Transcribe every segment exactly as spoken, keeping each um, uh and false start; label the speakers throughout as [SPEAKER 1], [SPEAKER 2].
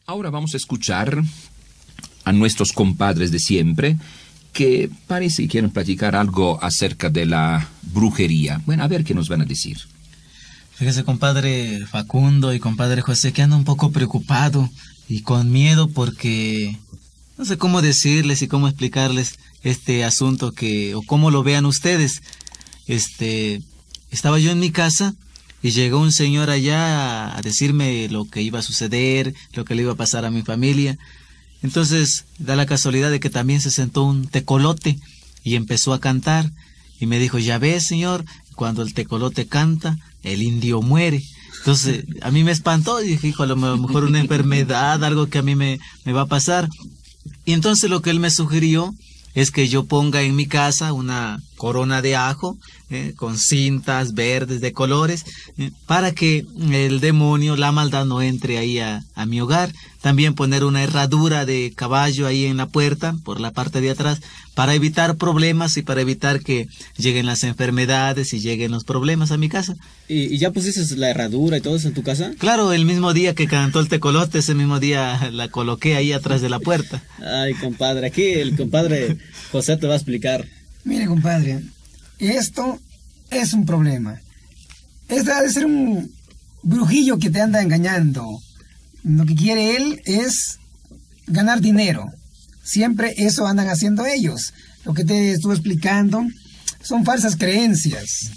[SPEAKER 1] Ahora vamos a escuchar a nuestros compadres de siempre, que parece que quieren platicar algo acerca de la brujería. Bueno, a ver qué nos van a decir.
[SPEAKER 2] Fíjese, compadre Facundo y compadre José, que ando un poco preocupado y con miedo porque no sé cómo decirles y cómo explicarles este asunto que, o cómo lo vean ustedes. Este, estaba yo en mi casa y llegó un señor allá a decirme lo que iba a suceder, lo que le iba a pasar a mi familia. Entonces, da la casualidad de que también se sentó un tecolote y empezó a cantar. Y me dijo, ya ves, señor, cuando el tecolote canta, el indio muere. Entonces, a mí me espantó y dije, hijo, a lo mejor una enfermedad, algo que a mí me, me va a pasar. Y entonces lo que él me sugirió es que yo ponga en mi casa una corona de ajo eh, con cintas verdes de colores eh, para que el demonio, la maldad no entre ahí a, a mi hogar. También poner una herradura de caballo ahí en la puerta, por la parte de atrás, para evitar problemas y para evitar que lleguen las enfermedades y lleguen los problemas a mi casa.
[SPEAKER 3] ¿Y, y ya pusiste la herradura y todo eso en tu casa?
[SPEAKER 2] Claro, el mismo día que cantó el tecolote, ese mismo día la coloqué ahí atrás de la puerta.
[SPEAKER 3] Ay, compadre, aquí el compadre José te va a explicar.
[SPEAKER 4] Mire, compadre, esto es un problema. Este ha de ser un brujillo que te anda engañando. Lo que quiere él es ganar dinero. Siempre eso andan haciendo ellos. Lo que te estuve explicando son falsas creencias.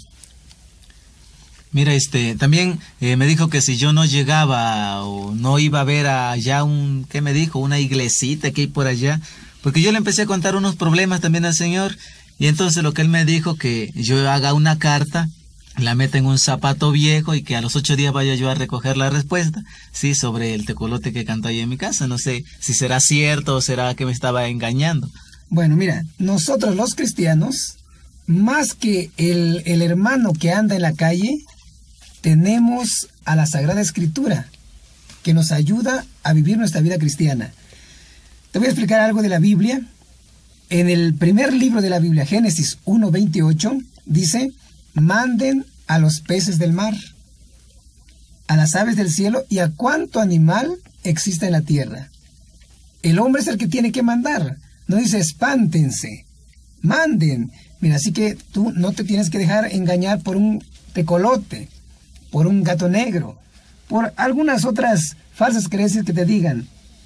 [SPEAKER 2] Mira, este, también eh, me dijo que si yo no llegaba o no iba a ver allá un, ¿qué me dijo? Una iglesita que hay por allá. Porque yo le empecé a contar unos problemas también al señor. Y entonces lo que él me dijo, que yo haga una carta, la meta en un zapato viejo y que a los ocho días vaya yo a recoger la respuesta, sí, sobre el tecolote que cantó ahí en mi casa. No sé si será cierto o será que me estaba engañando.
[SPEAKER 4] Bueno, mira, nosotros los cristianos, más que el, el hermano que anda en la calle, tenemos a la Sagrada Escritura, que nos ayuda a vivir nuestra vida cristiana. Te voy a explicar algo de la Biblia. En el primer libro de la Biblia, Génesis uno veintiocho, dice: manden a los peces del mar, a las aves del cielo y a cuánto animal exista en la tierra. El hombre es el que tiene que mandar. No dice espántense, manden. Mira, así que tú no te tienes que dejar engañar por un tecolote, por un gato negro, por algunas otras falsas creencias que te digan.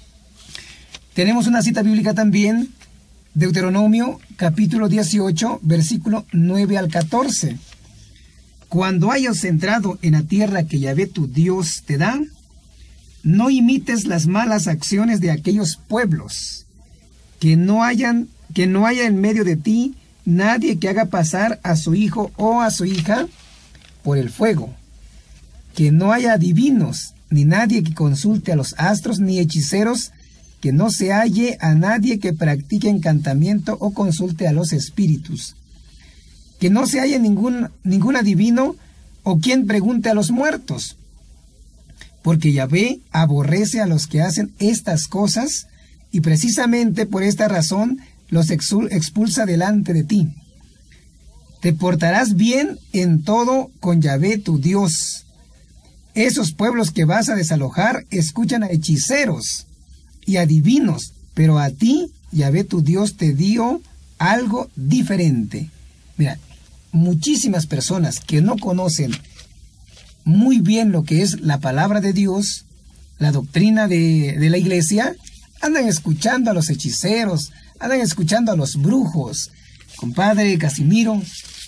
[SPEAKER 4] Tenemos una cita bíblica también, Deuteronomio capítulo dieciocho, versículo nueve al catorce. Cuando hayas entrado en la tierra que Yahvé tu Dios te da, no imites las malas acciones de aquellos pueblos, que no hayan, que no haya en medio de ti nadie que haga pasar a su hijo o a su hija por el fuego, que no haya adivinos, ni nadie que consulte a los astros, ni hechiceros, que no se halle a nadie que practique encantamiento o consulte a los espíritus, que no se halle ningún, ningún adivino o quien pregunte a los muertos, porque Yahvé aborrece a los que hacen estas cosas, y precisamente por esta razón los expulsa delante de ti. Te portarás bien en todo con Yahvé tu Dios. Esos pueblos que vas a desalojar escuchan a hechiceros y adivinos, pero a ti Yahvé tu Dios te dio algo diferente. Mira, muchísimas personas que no conocen muy bien lo que es la palabra de Dios, la doctrina de, de la iglesia, andan escuchando a los hechiceros, andan escuchando a los brujos. Compadre Casimiro,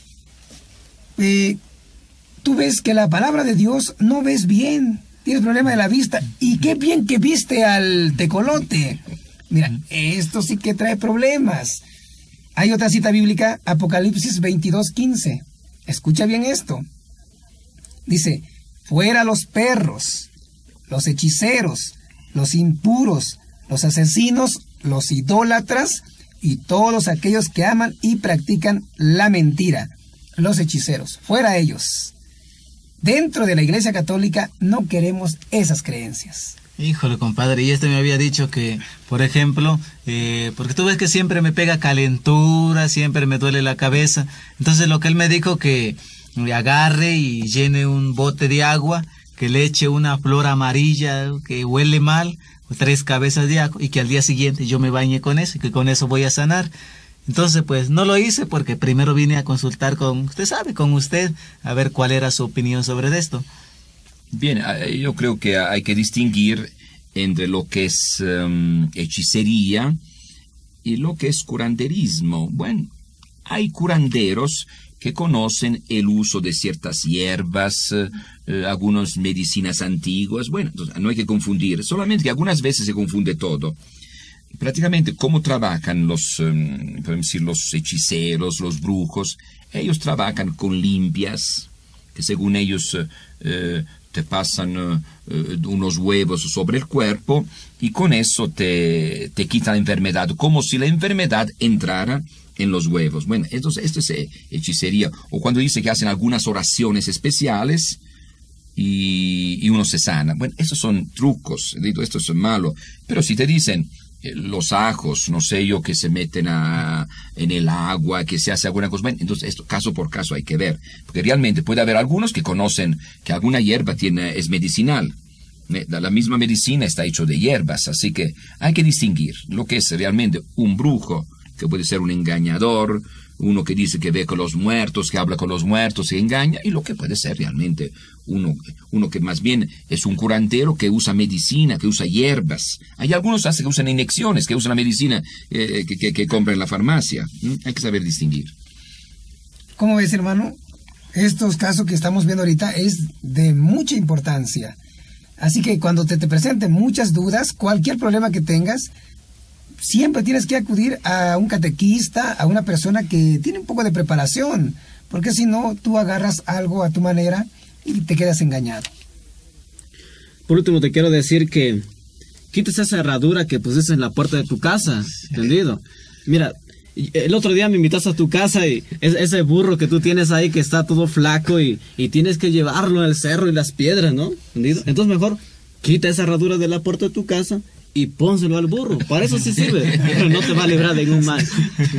[SPEAKER 4] eh, tú ves que la palabra de Dios no ves bien, tienes problema de la vista, y qué bien que viste al tecolote. Mira, esto sí que trae problemas. Hay otra cita bíblica, Apocalipsis veintidós quince. Escucha bien esto. Dice: fuera los perros, los hechiceros, los impuros, los asesinos, los idólatras y todos aquellos que aman y practican la mentira. Los hechiceros, fuera ellos. Dentro de la Iglesia Católica no queremos esas creencias.
[SPEAKER 2] Híjole, compadre, y este me había dicho que, por ejemplo, eh, porque tú ves que siempre me pega calentura, siempre me duele la cabeza. Entonces lo que él me dijo, que me agarre y llene un bote de agua que le eche una flor amarilla que huele mal, tres cabezas de ajo, y que al día siguiente yo me bañe con eso y que con eso voy a sanar. Entonces, pues no lo hice porque primero vine a consultar con, usted sabe, con usted, a ver cuál era su opinión sobre esto.
[SPEAKER 1] Bien, yo creo que hay que distinguir entre lo que es um, hechicería y lo que es curanderismo. Bueno, hay curanderos que conocen el uso de ciertas hierbas, eh, algunas medicinas antiguas. Bueno, no hay que confundir, solamente que algunas veces se confunde todo. Prácticamente, ¿cómo trabajan los, um, podemos decir, los hechiceros, los brujos? Ellos trabajan con limpias, que según ellos eh, te pasan uh, unos huevos sobre el cuerpo y con eso te, te quitan la enfermedad, como si la enfermedad entrara en los huevos. Bueno, entonces esto es eh, hechicería. O cuando dice que hacen algunas oraciones especiales y, y uno se sana. Bueno, estos son trucos, digo, esto es malo. Pero si te dicen eh, los ajos, no sé yo, que se meten a, en el agua, que se hace alguna cosa, bueno, entonces esto caso por caso hay que ver. Porque realmente puede haber algunos que conocen que alguna hierba tiene, es medicinal. La misma medicina está hecha de hierbas, así que hay que distinguir lo que es realmente un brujo, que puede ser un engañador, uno que dice que ve con los muertos, que habla con los muertos y engaña, y lo que puede ser realmente uno, uno que más bien es un curandero que usa medicina, que usa hierbas. Hay algunos hasta que usan inyecciones, que usan la medicina eh, que, que, que compran en la farmacia. ¿Mm? Hay que saber distinguir.
[SPEAKER 4] ¿Cómo ves, hermano? Estos casos que estamos viendo ahorita es de mucha importancia. Así que cuando te, te presenten muchas dudas, cualquier problema que tengas, siempre tienes que acudir a un catequista, a una persona que tiene un poco de preparación, porque si no, tú agarras algo a tu manera y te quedas engañado.
[SPEAKER 3] Por último, te quiero decir que quites esa herradura que pusiste en la puerta de tu casa, ¿entendido? Mira, el otro día me invitaste a tu casa y ese burro que tú tienes ahí que está todo flaco y, y tienes que llevarlo al cerro y las piedras, ¿no? ¿Entendido? Entonces mejor quita esa herradura de la puerta de tu casa y pónselo al burro. Para eso sí sirve, pero no te va a librar de ningún mal.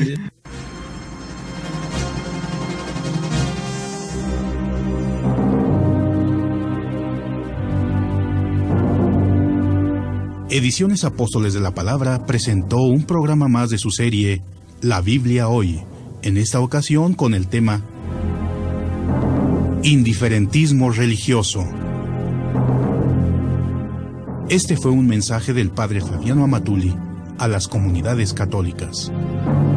[SPEAKER 5] Ediciones Apóstoles de la Palabra presentó un programa más de su serie La Biblia Hoy, en esta ocasión con el tema Indiferentismo religioso. Este fue un mensaje del padre Flaviano Amatuli a las comunidades católicas.